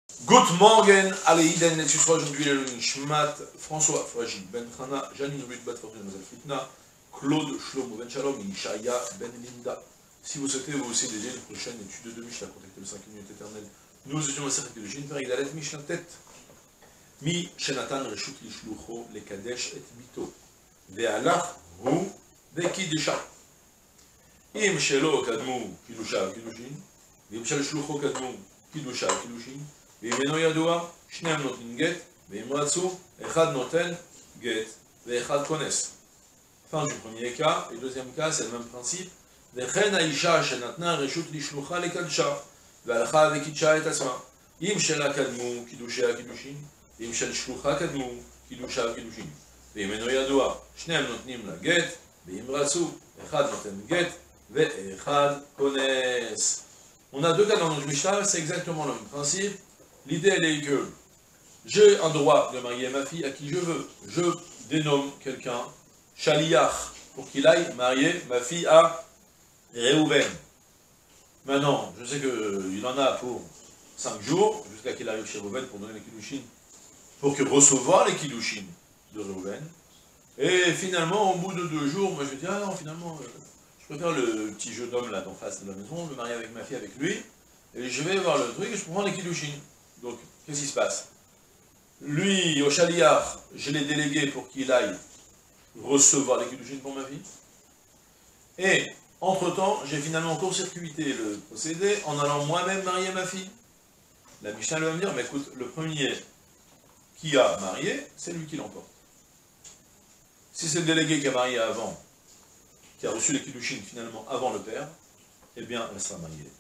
Good morgen, alle Iden, et ce soir aujourd'hui le Nishmat, François Fragile Ben Chana, Janine Ruth Bat Fortune Mazel Fitna, Claude Shlomo Ben Shalom, Ishaya Ben Linda. Si vous souhaitez vous aussi d'aider une prochaine étude de Mishnah, contactez le 5 minutes éternelles. Nous étions à Serre de Jin, Père Igdalet, Mishnah tête. Mi Shenatan Reshut Lishlucho, le Kadesh et Bito. Ve'alach hu ve'kidusha. Im Shelo Kadmu, Kidusha, Kidushin. Im Shel Shlucho Kadmu, Kidusha, Kidushin. ואימנו ידוע, שניהם נותנים גט, ואם רצו, אחד נותן גט, ואחד כונס. Fin du premier cas, et deuxième cas, c'est le même principe. וכן האישה שנתנה רשות לשלוחה לקדשה, והלכה וקידשה את עצמה. אם שלה קדמו קידושי הקידושין, ואם של שלוחה קדמו קידושי הקידושין. ואימנו ידוע, שניהם נותנים לה גט, ואם רצו, אחד נותן גט, ואחד כונס. On a deux cas dans notre Mishnah, c'est exactement le même principe. L'idée, elle est que j'ai un droit de marier ma fille à qui je veux. Je dénomme quelqu'un, Shaliach, pour qu'il aille marier ma fille à Réhouven. Maintenant, je sais qu'il en a pour 5 jours, jusqu'à qu'il arrive chez Réhouven pour donner les kiddushin, pour que recevoir les kiddushin de Réhouven. Et finalement, au bout de 2 jours, moi je dis, ah non, finalement, je préfère le petit jeune homme là d'en face de la maison, me marier avec ma fille avec lui, et je vais voir le truc et je prends les kiddushin. Donc, qu'est-ce qui se passe? Lui, au Shaliach, je l'ai délégué pour qu'il aille recevoir les kiddushin pour ma fille. Et, entre-temps, j'ai finalement court-circuité le procédé en allant moi-même marier ma fille. La Mishnah va me dire, mais écoute, le premier qui a marié, c'est lui qui l'emporte. Si c'est le délégué qui a marié avant, qui a reçu les kiddushin finalement avant le père, eh bien, elle sera mariée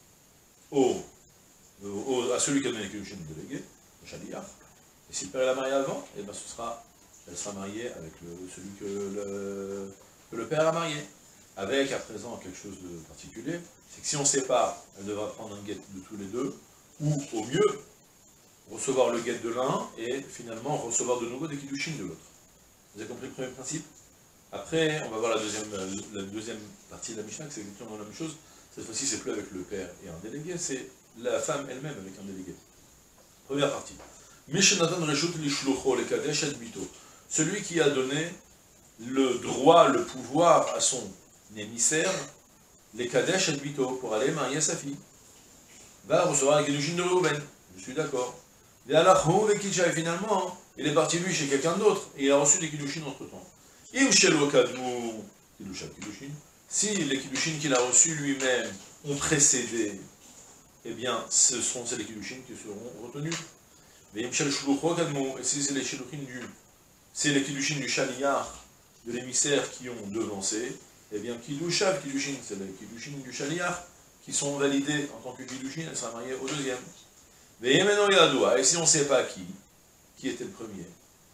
à celui qui a donné les kiddushin délégué, le Shaliach. Et si le père l'a marié avant, eh bien, elle sera mariée avec celui que le père a marié. Avec, à présent, quelque chose de particulier, c'est que si on sépare, elle devra prendre un guet de tous les deux, ou au mieux, recevoir le guet de l'un, et finalement recevoir de nouveau des kiddushin de l'autre. Vous avez compris le premier principe? Après, on va voir la deuxième partie de la Mishnah, que c'est exactement la même chose. Cette fois-ci, c'est plus avec le père et un délégué, c'est la femme elle-même avec un délégué. Première partie. Mishnatan Reshut Lishlucho le Kadesh et Bito. Celui qui a donné le droit, le pouvoir à son émissaire, les Kadesh et Bito, pour aller marier sa fille, va recevoir la kiddushin de Réhouven. Je suis d'accord. Et finalement, il est parti lui chez quelqu'un d'autre, et il a reçu des kiddushin entre-temps. Im Shelo Kadmu Kiddushin. Si les kiddushin qu'il a reçus lui-même ont précédé, eh bien, c'est les kiddushin qui seront retenus. Et si c'est les kiddushin du Shaliach, de l'émissaire qui ont devancé, eh bien, kiddushin, c'est les kiddushin du Shaliach qui sont validés en tant que kiddushin, elle sera mariée au deuxième. Et si on ne sait pas qui était le premier,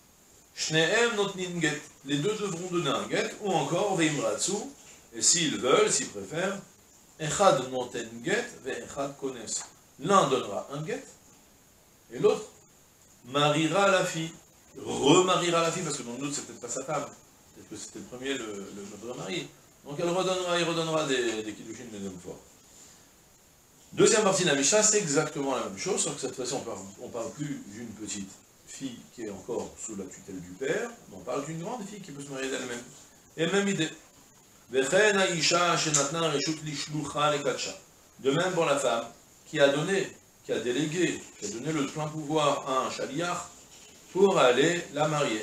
les deux devront donner un get, ou encore veimratsu, et s'ils veulent, s'ils préfèrent, echad noten get ve'echad kones. L'un donnera un get, et l'autre mariera la fille, remariera la fille, parce que dans le doute, c'est peut-être pas sa femme, peut-être que c'était le premier, le vrai mari. Donc il redonnera des kiddushin une deuxième fois. Deuxième partie de la Mishnah, c'est exactement la même chose, sauf que cette fois-ci, on ne parle plus d'une petite fille qui est encore sous la tutelle du père, mais on parle d'une grande fille qui peut se marier d'elle-même. Et même idée. De même pour la femme, qui a délégué, qui a donné le plein pouvoir à un Shaliach pour aller la marier.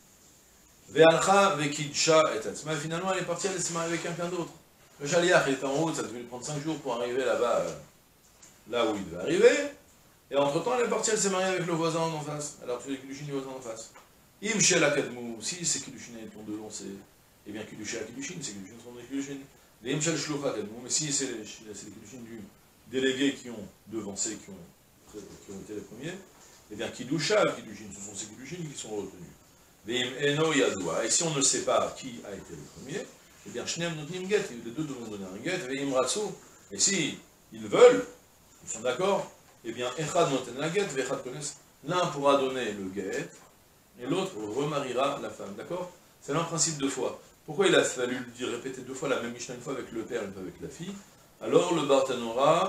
Finalement, elle est partie, elle s'est mariée avec quelqu'un d'autre. Le Shaliach, il était en route, ça devait lui prendre 5 jours pour arriver là-bas, là où il devait arriver. Et entre-temps, elle est partie, elle s'est mariée avec le voisin en face. Elle a reçu les kiddushin du voisin en face. Im shel akadmu, si ces kiddushin ont devancé, eh bien kiddushin, ces kiddushin sont des kiddushin. Les im shel shlucha akadmu, mais si c'est les kiddushin du délégué qui ont devancé, qui ont été les premiers, eh bien kiddushin, ce sont ces kiddushin qui sont retenus. Les im eno yadua, et si on ne sait pas qui a été le premier, eh bien shneim notnim get, les deux devront donner un get, et im ratsu, et si ils veulent, ils sont d'accord, eh bien, echad noten la get, vechad kones, l'un pourra donner le get, et l'autre remariera la femme, d'accord? C'est là un principe 2 fois. Pourquoi il a fallu répéter 2 fois la même Mishnah, une fois avec le père, une fois avec la fille? Alors le Bartanora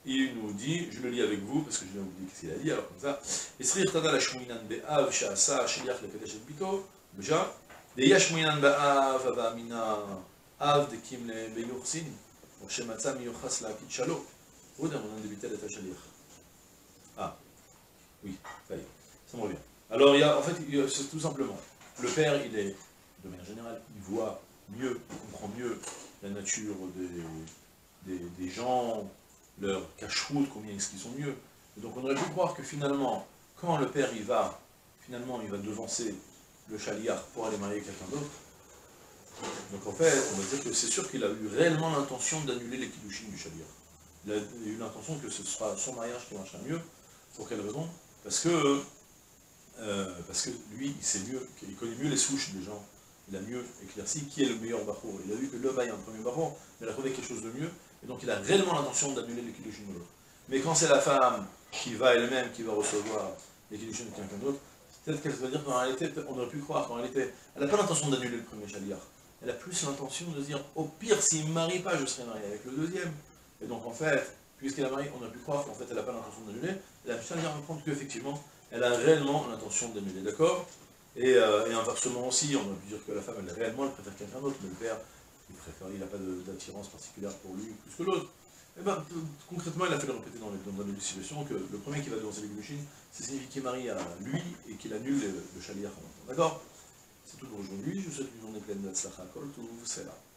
il nous dit, je le lis avec vous, parce que je vais vous dire ce qu'il a dit, alors comme ça, Esrir Tada la Shmuinan Be'av, Sha'asa, Sheliach, le Kadesh Bito, déjà, Deya Shmuinan Be'av, Avamina, Av, de Kim le Beyursin, Shematza Miyochas la Kitchalo, ou d'un moment de Bitel et Sheliach. Ah, oui, ça y est, ça me revient. Alors, en fait, c'est tout simplement, le père, il est, de manière générale, il voit mieux, il comprend mieux la nature des gens, leur cache-route, combien est-ce qu'ils sont mieux. Et donc on aurait pu croire que finalement, quand le père il va devancer le chaliar pour aller marier quelqu'un d'autre, donc en fait, on va dire que c'est sûr qu'il a eu réellement l'intention d'annuler les kiddushin du chaliar. Il a eu l'intention que ce sera son mariage qui marchera mieux. Pour quelle raison? Parce que lui, il sait mieux, il connaît mieux les souches des gens. Il a mieux éclairci qui est le meilleur bachour. Il a vu que le bail est un premier bachour, mais il a trouvé quelque chose de mieux, et donc il a réellement l'intention d'annuler les kiddushin de l'autre. Mais quand c'est la femme qui va elle-même, qui va recevoir les kiddushin de quelqu'un d'autre, peut-être qu'elle va dire qu'en réalité, on aurait pu croire qu'en réalité, elle n'a pas l'intention d'annuler le premier chaliar. Elle a plus l'intention de se dire, au pire, s'il ne me marie pas, je serai marié avec le deuxième. Et donc en fait, puisqu'elle a marié, on aurait pu croire qu'en fait, elle n'a pas l'intention d'annuler. Et la chaliar me compte qu'effectivement, elle a réellement l'intention d'annuler, d'accord? Et inversement aussi, on a pu dire que la femme, elle préfère quelqu'un d'autre, mais le père, il n'a pas d'attirance particulière pour lui plus que l'autre. Et bien, concrètement, il a fait le répéter dans les situations que le premier qui va devancer les kiddushin, c'est signifie qu'il marie à lui et qu'il annule le chaliar en même temps. D'accord? C'est tout pour aujourd'hui, je vous souhaite une journée pleine d'Atzlacha Kol Tov, c'est là.